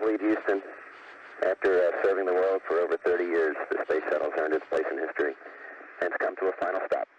Fleet, Houston. After serving the world for over 30 years, the Space Shuttle's earned its place in history and it's come to a final stop.